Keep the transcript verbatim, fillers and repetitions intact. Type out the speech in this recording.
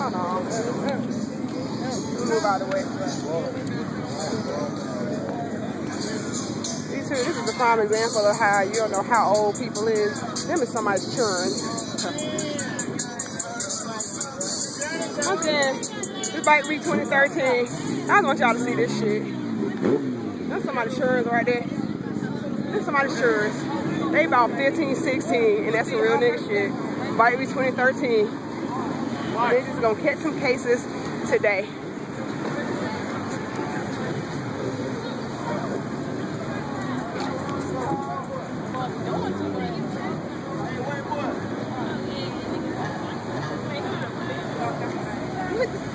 Hold on. Move out of the way. These two, this is a prime example of how you don't know how old people is. Them is somebody's children. Okay, this bike read twenty thirteen. I just want y'all to see this shit. That's somebody's children right there. That's somebody's children. They about fifteen, sixteen, and that's some real nigga shit. Bike read twenty thirteen. They're just gonna catch some cases today. Look